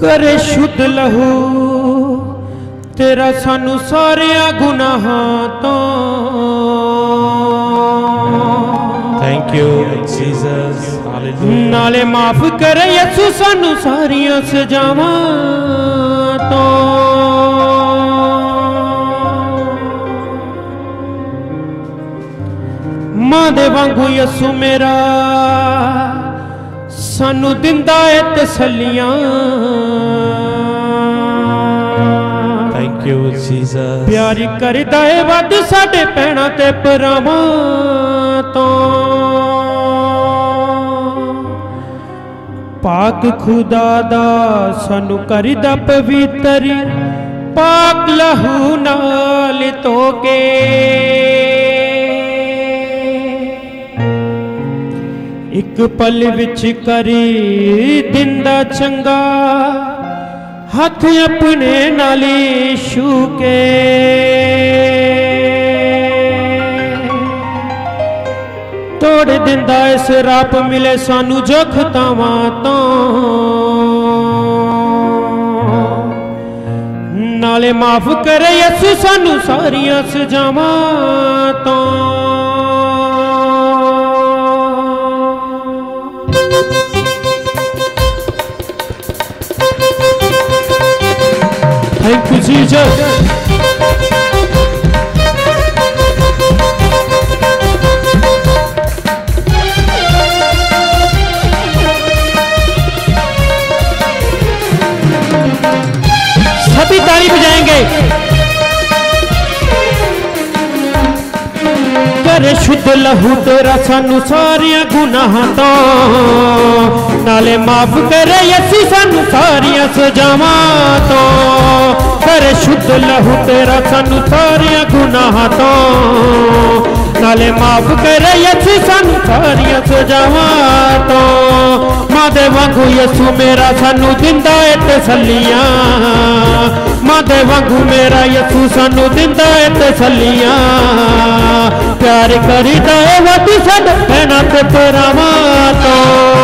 करे शुद्ध लहू तेरा सानू सारिया गुनाहां तो। Thank you Jesus, hallelujah. नाले माफ करे यसू सानू सारिया सजावां तो। मां दे वांगू यसू मेरा सानू दिंदा है तसल्लियां। Thank you Jesus. प्यारी करदा है वध साडे पैणां ते परावां तो। पाक खुदा दा सानू करदा पवित्र पाक लहू नाल धोके। एक पल विच करी दिंदा चंगा हाथ अपने नाली छूके। तोड़ दिंदा इस राप मिले सानू जो खतावां तो। नाले माफ करे यसू सानू सारियां सजावां तो। Thank you, Jesus. सभी ताली बजाएंगे। करे शुद्ध लहू तेरा सानू सारिया गुनाहां तो। नाले माफ करे यसू सानू सारिया सजावां तो। करे शुद्ध लहू तेरा सानू सारिया गुनाहां तो। नाले माफ करे यसू सानू सारिया सजावां तो। मां दे वांगू यसू मेरा सानू दिंदा है तसल्लियां। मां दे वांगू मेरा यसू सानू दिंदा है तसल्लियां। प्यार करीदा है वध साडे पैणां ते परावां तो।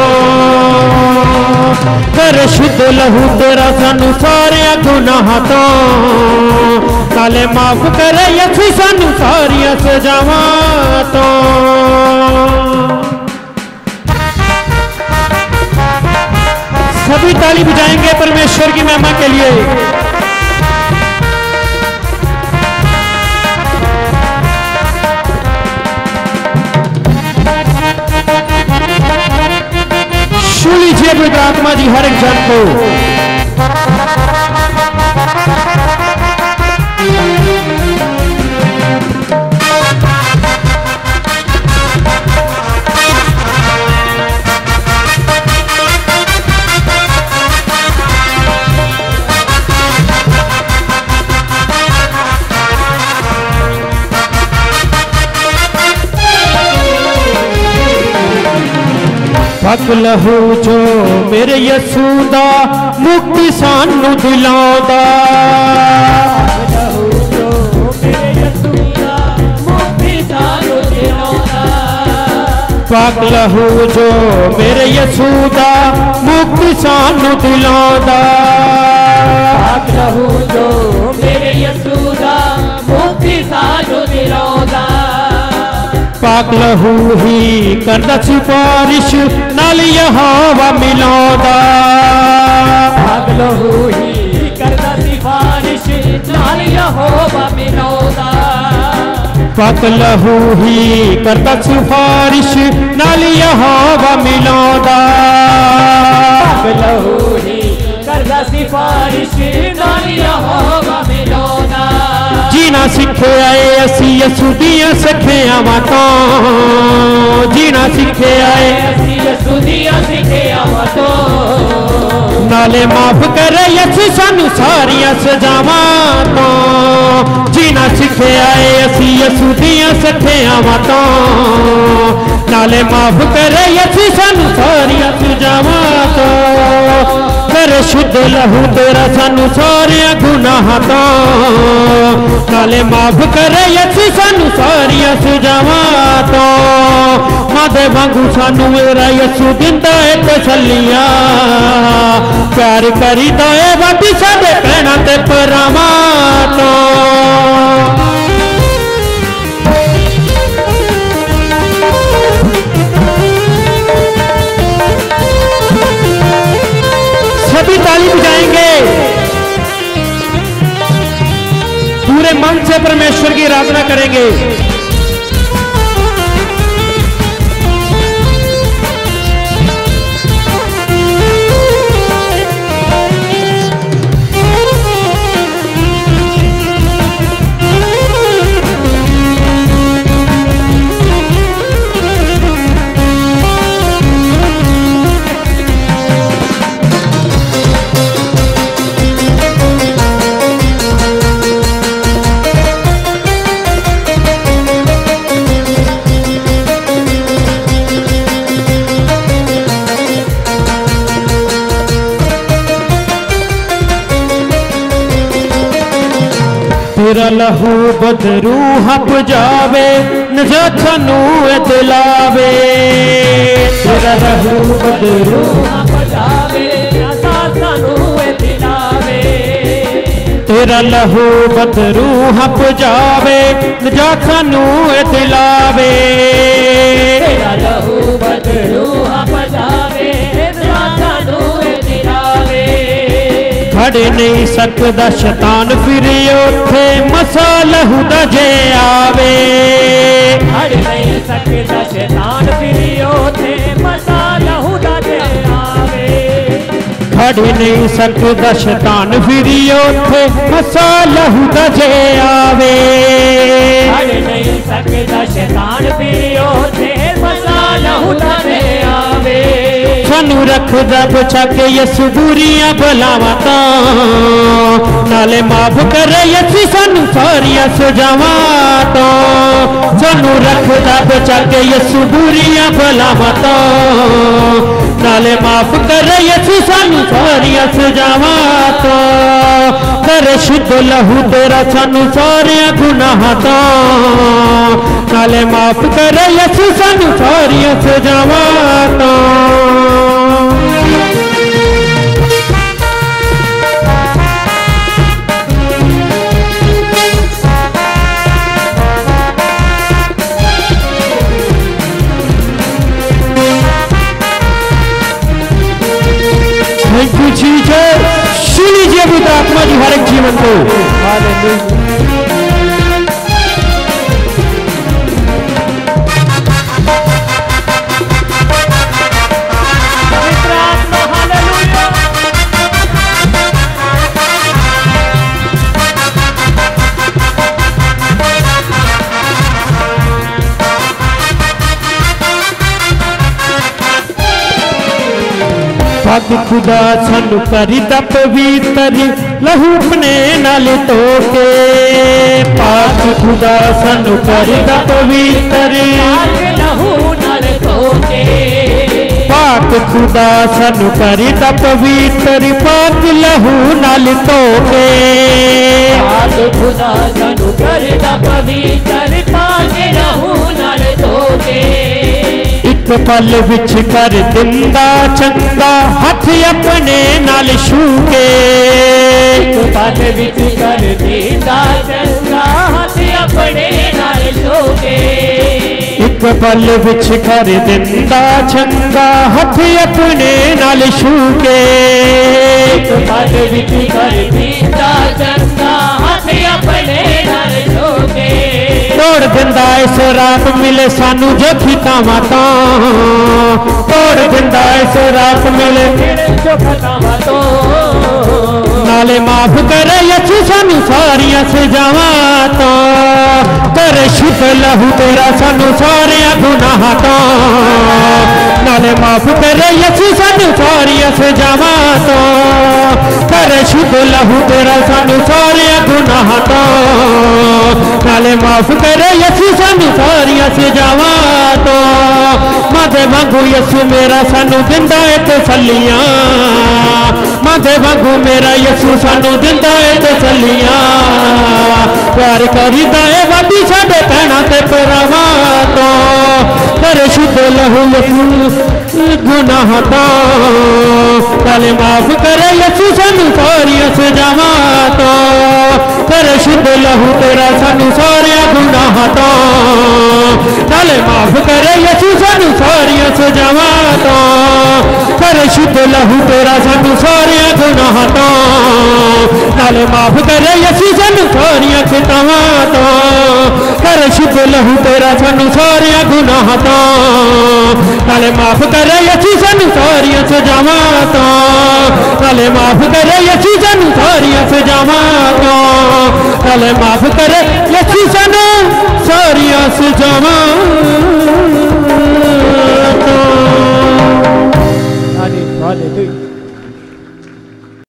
करे शुद्ध लहू तेरा सानू सारिया गुनाहां तो। नाले माफ करे यसू सानू सारिया सजावां तो। सभी ताली बजाएंगे परमेश्वर की महिमा के लिए। छू लीजिए पवित्र आत्मा जी हर एक जन को। पाक लहू जो मेरे यसू दा मुक्ति सानू दिलांदा। पाक लहू जो मेरे यसू दा मुक्ति सानू दिलांदा। पाक लहू जो मेरे यसू दा मुक्ति सानू दिलांदा। पाक लहू ही करदा सिफारिश नाल यहोवा मिलांदा। पाक लहू ही करदा सिफारिश नाल यहोवा मिलांदा। पाक लहू ही करदा सिफारिश नाल यहोवा मिलांदा। पाक लहू ही करदा सिफारिश नाल यहोवा मिलांदा। जीना सीखे आए असी यसू दियां सखियावां तो। जीना सीखे आए असी यसू दियां सखियावां तो। नाले माफ करे यसू सानू सारियां सजावां तो। जीना सीखे सखे आए असी यसू दियां सखियावां तो नाले माफ करे यसू सानू सारियां सजावां तो कर शुद्ध लहू तेरा सानू सारियां गुनाहां तो नाले माफ करे यसू सानू सारियां सजावां तो मादे वांगू सानू मेरा यसू दिंदा है तसल्लियां प्यार करीदा है वादी साडे भैणां ते भरावां तो सभी ताली बजाएंगे, पूरे मन से परमेश्वर की आराधना करेंगे। तेरा लहू बदरू हप जावे नजात सानू दिलावे तेरा लहू बदरू हप जावे नजात सानू दिलावे तेरा लहू बदरू हप जावे नजात सानू दिलावे तेरा लहू बदरू हप जावे नजात सानू दिलावे खड़े नहीं सकदा शैतान फिर उथे मसा लहू दा जे आवे खड़े नहीं सकदा शैतान फिर उथे मसा लहू दा जे आवे खड़े नहीं सकदा शैतान फिर उथे मसा लहू दा जे आवे खड़े नहीं सकदा शैतान फिर उथे मसा लहू दा जे आवे सानू रखदा बचा के यसू बुरियां भलावां तो नाले माफ करे यसू सानू सारियां सजावां तो सानू रखदा बचा के यसू बुरियां भलावां तो नाले माफ करे यसू सानू सारियां सजावां तो कर शुद्ध लहू तेरा सानू सारियां गुनाहां तो नाले माफ करे यसू सानू सारियां सजावां तो थैंक यू जीसस। सुन लीजिए पवित्र आत्मा जी हर एक जीवन को। हालेलुया। पाक खुदा सानू करीदा पवित्र लहू अपने नाल धोके पाक खुदा सानू करीदा पवित्र लहू नाल धोके पाक खुदा सानू करीदा पवित्र पाक लहू नाल धोके पाक खुदा सानू करीदा पवित्र पाक लहू नाल धोके एक पल विच कर दिंदा चंगा हथ अपने नाल छूके एक पल विच कर दिंदा चंगा हथ अपने नाल छूके एक पल विच कर दिंदा चंगा हथ अपने नाल छूके एक पल विच कर दिंदा चंगा हथ अपने नाल छूके तोड़ दिंदा इस रात मिले सानू जो खितावां तो तोड़ दिंदा इस रात मिले जो खितावां तो नाले माफ करे यसू सानू सारियां सजावां तो करे शुद्ध लहू तेरा सानू सारियां गुनाहां तो नाले माफ करे यसू सानू सारियां सजावां तो करे शुद्ध लहू तेरा सानू सारियां गुनाहां तो नाले माफ करे यसू सानू सारियां सजावां तो माते वांगू यसू मेरा सानू दिंदा है तसल्लियां माते वांगू मेरा यसू सानू दिंदा है तसल्लियां प्यार करीदा है वादी साडे भैणां ते भरावां तो कर शुद्ध लहू यसू गुनाह तो नाले माफ करे यसू सानू सारियां सजावां तो कर शुद्ध लहू तेरा सानू सारियां गुनाह तो नाले माफ करे यसू सानू सारियां सजावां तो कर शुद्ध लहू तेरा सानू सारियां गुनाह तो नाले माफ करे यसू सानू सारियां खतावां तो कर शुद्ध लहू तेरा सानू सारियां गुनाह तो नाले माफ करे यसू सानू सारियां सजावां तो नाले माफ करे यसू सानू सारियां सजावां तो नाले माफ करे यसू सानू सारियां सजावां तो। हालेलुया।